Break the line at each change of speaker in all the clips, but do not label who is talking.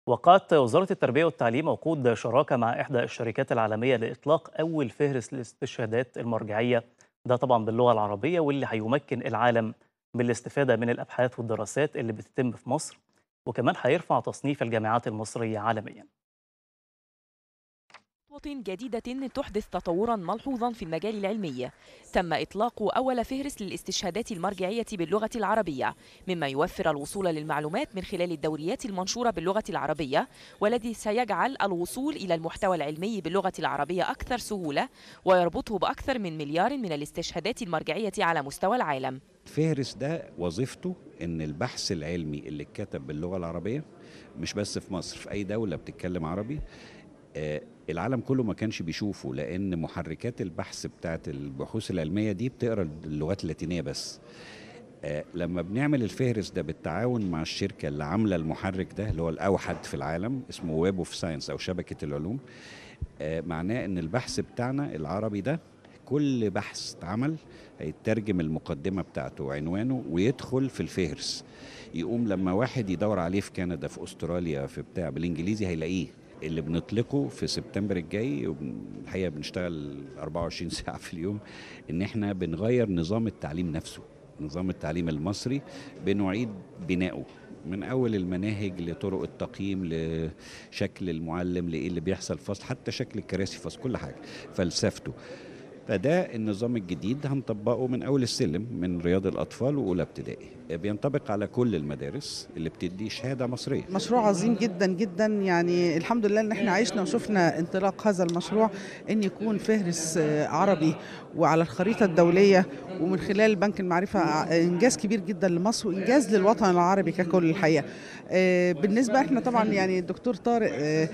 وقعت وزارة التربية والتعليم عقود شراكة مع إحدى الشركات العالمية لإطلاق أول فهرس للاستشهادات المرجعية، ده طبعا باللغة العربية، واللي هيمكن العالم من الاستفادة من الأبحاث والدراسات اللي بتتم في مصر، وكمان هيرفع تصنيف الجامعات المصرية عالميا.
خطوة جديدة تحدث تطورا ملحوظا في المجال العلمي. تم إطلاق أول فهرس للاستشهادات المرجعية باللغة العربية، مما يوفر الوصول للمعلومات من خلال الدوريات المنشورة باللغة العربية، والذي سيجعل الوصول إلى المحتوى العلمي باللغة العربية أكثر سهولة، ويربطه بأكثر من مليار من الاستشهادات المرجعية على مستوى العالم.
الفهرس ده وظيفته ان البحث العلمي اللي اتكتب باللغة العربية، مش بس في مصر، في اي دولة بتتكلم عربي، العالم كله ما كانش بيشوفه، لان محركات البحث بتاعت البحوث العلمية دي بتقرا اللغات اللاتينية بس. لما بنعمل الفهرس ده بالتعاون مع الشركة اللي عاملة المحرك ده، اللي هو الأوحد في العالم، اسمه ويب اوف ساينس أو شبكة العلوم، معناه ان البحث بتاعنا العربي ده كل بحث اتعمل هيترجم المقدمة بتاعته وعنوانه ويدخل في الفهرس، يقوم لما واحد يدور عليه في كندا، في أستراليا، في بتاع بالإنجليزي هيلاقيه. اللي بنطلقه في سبتمبر الجاي، الحقيقة بنشتغل 24 ساعة في اليوم، ان احنا بنغير نظام التعليم نفسه، نظام التعليم المصري، بنعيد بناؤه من اول المناهج لطرق التقييم لشكل المعلم لايه اللي بيحصل فصل، حتى شكل الكراسي فصل، كل حاجه، فلسفته. فده النظام الجديد هنطبقه من اول السلم، من رياض الاطفال واولى ابتدائي، بينطبق على كل المدارس اللي بتدي شهاده مصريه.
مشروع عظيم جدا جدا، يعني الحمد لله ان احنا عشنا وشفنا انطلاق هذا المشروع، ان يكون فهرس عربي وعلى الخريطة الدولية، ومن خلال بنك المعرفة انجاز كبير جدا لمصر وانجاز للوطن العربي ككل الحقيقة. بالنسبة احنا طبعا يعني الدكتور طارق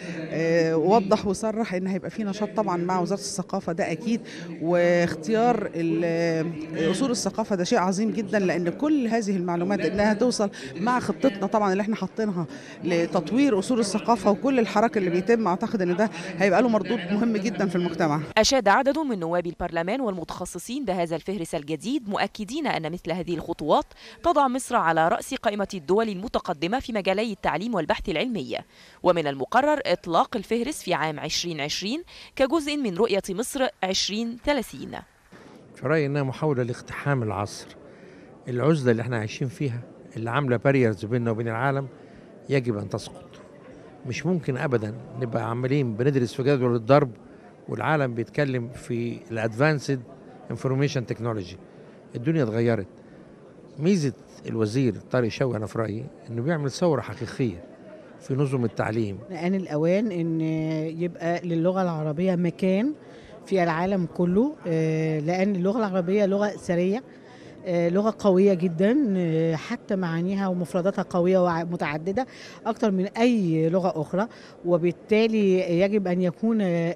وضح وصرح ان هيبقى في نشاط طبعا مع وزارة الثقافة، ده اكيد، واختيار اصول الثقافة ده شيء عظيم جدا، لان كل هذه المعلومات انها توصل مع خطتنا طبعا اللي احنا حاطينها لتطوير اصول الثقافه، وكل الحراك اللي بيتم اعتقد ان ده هيبقى له مردود مهم جدا في المجتمع.
أشاد عدد من نواب البرلمان والمتخصصين بهذا الفهرس الجديد، مؤكدين أن مثل هذه الخطوات تضع مصر على رأس قائمة الدول المتقدمة في مجالي التعليم والبحث العلمي. ومن المقرر إطلاق الفهرس في عام 2020 كجزء من رؤية مصر 2030.
في رأيي إنها محاولة لاقتحام العصر. العزلة اللي احنا عايشين فيها، اللي عاملة باريرز بيننا وبين العالم، يجب أن تسقط. مش ممكن أبدا نبقى عمالين بندرس في جدول الضرب والعالم بيتكلم في الادفانسد انفورميشن تكنولوجي. الدنيا اتغيرت. ميزة الوزير طارق شوقي أنا في رأيي إنه بيعمل ثورة حقيقية في نظم التعليم.
آن الأوان إن يبقى للغة العربية مكان في العالم كله، لأن اللغة العربية لغة أثرية، لغة قوية جدا، حتى معانيها ومفرداتها قوية ومتعددة أكتر من أي لغة أخرى، وبالتالي يجب أن يكون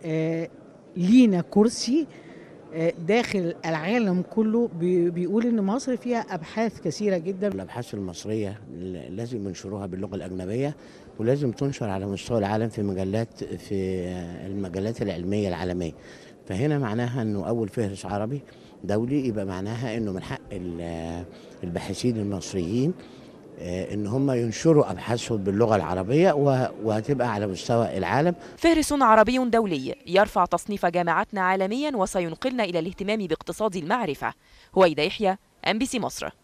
لينا كرسي داخل العالم كله بيقول إن مصر فيها أبحاث كثيرة جدا.
الأبحاث المصرية لازم ينشروها باللغة الأجنبية، ولازم تنشر على مستوى العالم في المجلات العلمية العالمية. فهنا معناها أنه أول فهرس عربي دولي، يبقى معناها أنه من حق الباحثين المصريين ان هم ينشروا ابحاثهم باللغه العربيه، وهتبقى على مستوى العالم.
فهرس عربي دولي يرفع تصنيف جامعاتنا عالميا، وسينقلنا الى الاهتمام باقتصاد المعرفه. هويدا يحيى، MBC مصر.